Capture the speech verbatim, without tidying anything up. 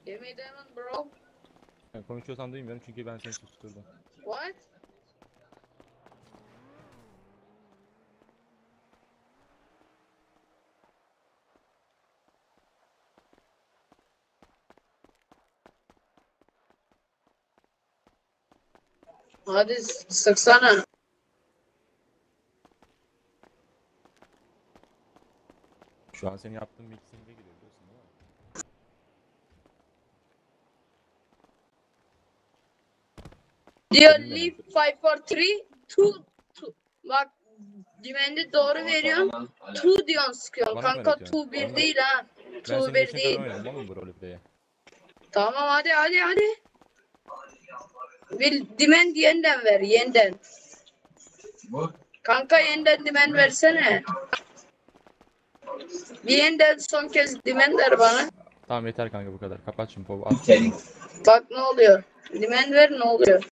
Give me diamond bro. Yani konuşuyorsan duymuyorum çünkü ben seni susturdum. What? Hadi sıksana. Şu an senin yaptığın mixing'e giriyor biliyorsun değil mi? Diyor Benim de leave five four three two two. Bak dimendi doğru veriyorsun. two diyorsun sıkıyorsun. Bana mı Kanka öğretiyorsun? two bir Oğlum, değil ha. Ben two senin bir yaşına kadar değil. oynadım oğlum bu roleplay'i. Tamam hadi hadi hadi. Bir dimen yeniden ver yeniden. Kanka yeniden dimen versene. Bir yeniden son kez dimen ver bana. Tamam yeter kanka bu kadar. Kapat şimdi povu. At. Bak ne oluyor. Dimen ver ne oluyor.